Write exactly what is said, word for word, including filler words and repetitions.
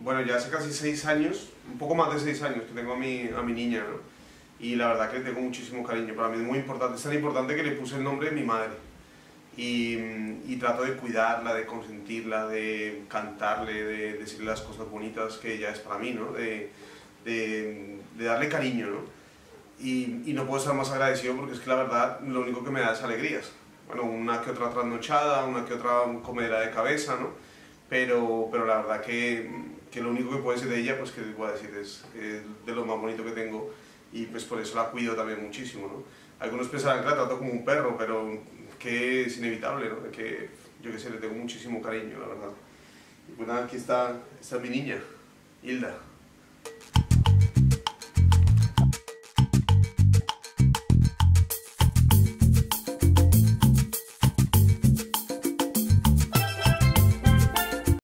bueno, ya hace casi seis años, un poco más de seis años que tengo a mi, a mi niña, ¿no? Y la verdad que le tengo muchísimo cariño, para mí es muy importante, es tan importante que le puse el nombre de mi madre. Y, y trato de cuidarla, de consentirla, de cantarle, de decirle las cosas bonitas que ella es para mí, ¿no? De, de, de darle cariño, ¿no? Y, y no puedo estar más agradecido porque es que la verdad lo único que me da es alegrías. Bueno, una que otra trasnochada, una que otra comedera de cabeza, ¿no? Pero, pero la verdad que, que lo único que puedo decir de ella, pues que les voy a decir, es, es de lo más bonito que tengo y pues por eso la cuido también muchísimo, ¿no? Algunos pensarán que la trato como un perro, pero que es inevitable, ¿no? Que yo que sé, le tengo muchísimo cariño, la verdad. Y pues nada, aquí está, está mi niña, Hilda.